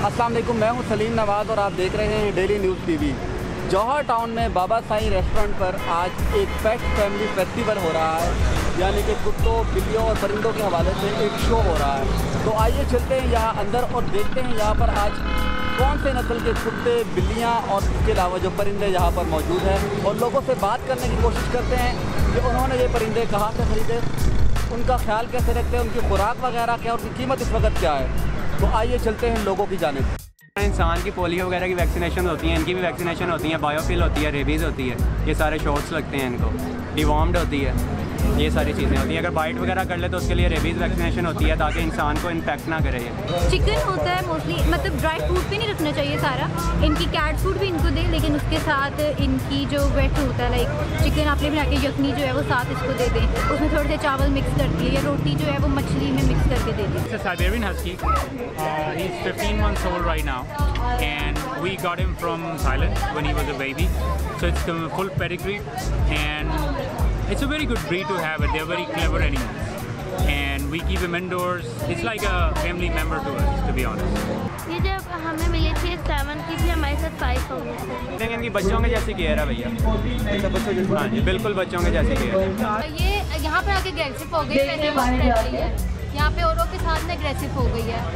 अस्सलाम वालेकुम, मैं हूं सलीम नवाज़ और आप देख रहे हैं daily news TV. Johar town में बाबा साईं रेस्टोरेंट पर आज एक पेट फैमिली फेस्टिवल हो रहा है, यानी कि कुत्तों, बिल्लियों और परिंदों के हवाले से एक शो हो रहा है। तो आइए चलते हैं यहाँ अंदर और देखते हैं यहाँ पर आज कौन से नस्ल के कुत्ते, बिल्लियाँ और इसके अलावा जो परिंदे यहाँ पर मौजूद हैं, और लोगों से बात करने की कोशिश करते हैं कि उन्होंने ये परिंदे कहाँ से ख़रीदे, उनका ख्याल कैसे रखते हैं, उनकी खुराक वगैरह क्या, उनकी कीमत इस वक्त क्या है। तो आइए चलते हैं लोगों की जानिब। इंसान की पोलियो वगैरह की वैक्सीनेशन होती हैं, इनकी भी वैक्सीनेशन होती है, बायोफिल होती है, रेबीज़ होती है, ये सारे शॉट्स लगते हैं इनको, डिवॉर्म्ड होती है, ये सारी चीज़ें होती हैं। अगर बाइट वगैरह कर ले तो उसके लिए रेबीज़ वैक्सीनेशन होती है ताकि इंसान को इन्फेक्ट ना करे। चिकन होता है मोस्टली, मतलब ड्राई फ्रूट भी नहीं रखना चाहिए सारा। इनकी कैट फूड भी इनको दें, लेकिन उसके साथ इनकी जो वेट होता है, लाइक चिकन आपने बना के यखनी जो है वो साथ इसको दे दें, उसमें थोड़े से चावल मिक्स कर दिए या रोटी जो है वो मछली में मिक्स करके दे दें। It's a Siberian Husky. He's 15 months old right now, and we got him from Thailand when he was a baby. So it's a full pedigree, and it's a very good breed to have. It. They're very clever animals, and we keep them indoors. It's like a family member to us, to be honest. ये जब हमें मिले थे 7 की थी, हमारे साथ 5 हो गए थे। लेकिन इनकी बच्चों के जैसी केयर है भैया। हाँ जी, बिल्कुल बच्चों के जैसी केयर है। ये यहाँ पे आके एग्रेसिव हो गई है, यहाँ पे औरों के साथ में एग्रेसिव हो गई है।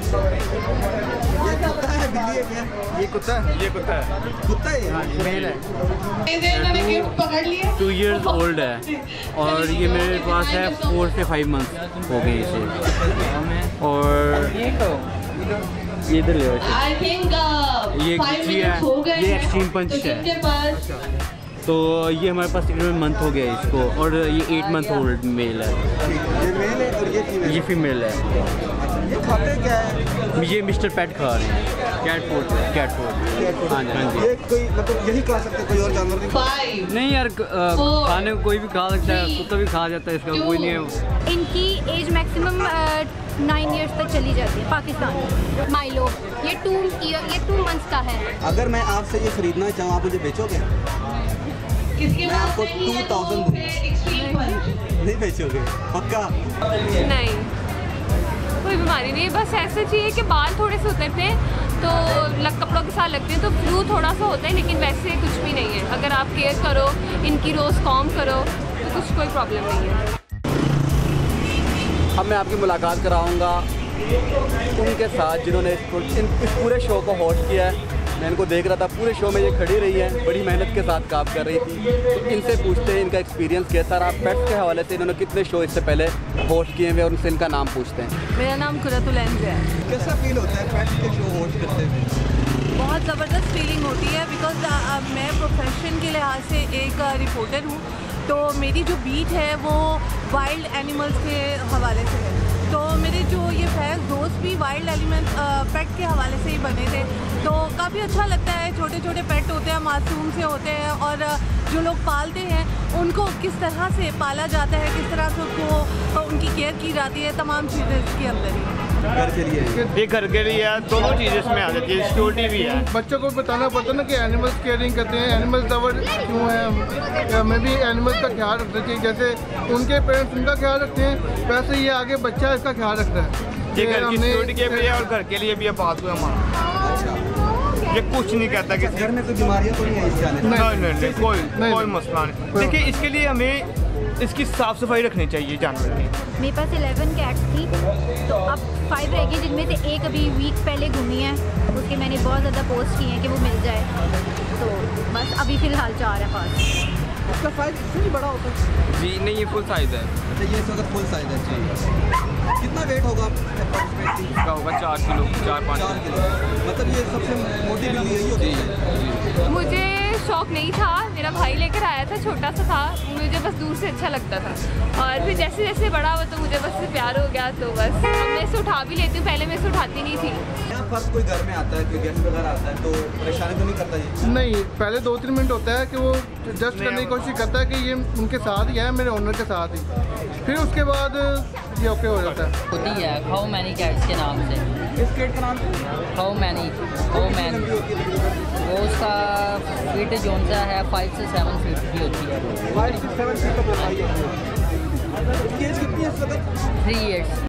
ये कुत्ता है, ये कुत्ता है, कुत्ता है, मेल है, 2 years old है, और ये मेरे पास है 4 से 5 months हो गए इसे। और ये इधर ले ये गुच्ची है, ये एक्सट्रीम पंच है। तो ये हमारे पास तकरीबन मंथ हो गया है इसको, और ये 8 month ओल्ड मेल है। ये मेल है और ये फीमेल है। ये खाते क्या है? ये मिस्टर पेट खा रहे हैं, कैट फूड। हाँ जी, हाँ जी। ये कोई मतलब यही खा सकते, कोई और जानवर नहीं? नहीं यार, खाने को कोई भी खा सकता है, कुत्ता भी खा जाता है, इसका कोई नहीं है। इनकी एज मैक्सिमम 9 years तक चली जाती है पाकिस्तान में। माइलो ये 2 months का है। अगर मैं आपसे ये खरीदना चाहूँ, आप मुझे बेचोगे? मैं आपको 2000 दूँगा। नहीं बेचोगे पक्का? नहीं, कोई बीमारी नहीं है, बस ऐसा चाहिए कि बाल थोड़े से उतरते हैं तो कपड़ों के साथ लगते हैं तो फ्लू थोड़ा सा होता है, लेकिन वैसे कुछ भी नहीं है। अगर आप केयर करो, इनकी रोज़ कॉम करो तो कुछ कोई प्रॉब्लम नहीं है। अब मैं आपकी मुलाकात कराऊंगा उनके साथ जिन्होंने इस पूरे शो को होस्ट किया है। मैं इनको देख रहा था, पूरे शो में ये खड़ी रही हैं, बड़ी मेहनत के साथ काम कर रही थी। तो इनसे पूछते हैं इनका एक्सपीरियंस कैसा रहा। पेट्स के हवाले से इन्होंने कितने शो इससे पहले होस्ट किए हुए, और उनसे इनका नाम पूछते हैं। मेरा नाम कुरतुलैंज है। कैसा फील होता है पेट्स के शो होस्ट करते हुए? बहुत ज़बरदस्त फीलिंग होती है, बिकॉज मैं प्रोफेशन के लिहाज से एक रिपोर्टर हूँ, तो मेरी जो बीट है वो वाइल्ड एनिमल्स के हवाले से है। तो मेरे जो ये फैंस दोस्त भी वाइल्ड एलिमेंट्स पेट के हवाले से ही बने थे, तो काफ़ी अच्छा लगता है। छोटे छोटे पेट होते हैं, मासूम से होते हैं, और जो लोग पालते हैं उनको किस तरह से पाला जाता है, किस तरह से उनको उनकी केयर की जाती है, तमाम चीज़ें इसके अंदर ही। घर के लिए ये घर के लिए है, दोनों चीज़ इसमें आ जाती है, सिक्योरिटी भी है। बच्चों को बताना पड़ता है ना कि एनिमल्स केयरिंग करते हैं, एनिमल्स लवर क्यों है, हमें भी एनिमल्स का ख्याल रखना चाहिए। जैसे उनके पेरेंट्स उनका ख्याल रखते हैं, वैसे ये आगे बच्चा इसका ख्याल रखता है। ये घर की सिक्योरिटी के लिए और घर के लिए भी पालतू है हमारा। ये कुछ नहीं कहता कि घर में कोई बीमारियाँ तो नहीं है इसके आने? नहीं, कोई मसला नहीं। देखिए, इसके लिए हमें इसकी साफ़ सफाई रखनी चाहिए जानवर की। मेरे पास 11 कैट्स थी, तो अब 5 रह गई, जिनमें से एक अभी वीक पहले घूमी है। उसके मैंने बहुत ज़्यादा पोस्ट किए हैं कि वो मिल जाए, तो बस अभी फ़िलहाल 4 है पास। इसका साइज इससे भी बड़ा होता है? जी नहीं, ये फुल साइज़ है। अच्छा, ये इस वक्त फुल साइज है। कितना वेट होगा इसका? होगा 4 किलो, 4-5 किलो। मतलब ये सबसे मोटी बिल्ली यही होती है? मुझे शौक नहीं था, मेरा भाई लेकर आया था, छोटा सा था, मुझे बस दूर से अच्छा लगता था, और फिर जैसे जैसे बड़ा हुआ तो मुझे बस प्यार हो गया। तो बस अब मैं इसे उठा भी लेती हूँ, पहले मैं इसे उठाती नहीं थी। यहाँ फर्स्ट कोई घर में आता है, कोई गेस्ट वगैरह आता है तो परेशानी तो नहीं करता ये? नहीं, पहले 2-3 मिनट होता है कि वो जस्ट करने की कोशिश करता है कि ये उनके साथ ही है, मेरे ओनर के साथ ही, फिर उसके बाद ये ओके हो जाता है। होती है हाउ मैनी कैट्स के नाम से। किस केट का नाम है? हाउ मैनी वो उसका फीट जोन सा है 5 से 7 फीट की होती है। 5 से 7 फीट तक होती है। इसकी एज कितनी है इस वक्त? 3 years।